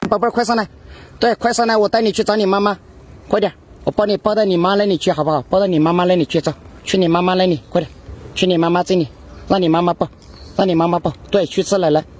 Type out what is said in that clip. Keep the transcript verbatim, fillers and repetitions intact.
宝贝儿，快上来！对，快上来，我带你去找你妈妈，快点，我抱你抱到你妈那里去，好不好？抱到你妈妈那里去，走，去你妈妈那里，快点，去你妈妈这里，让你妈妈抱，让你妈妈抱。对，去吃奶奶。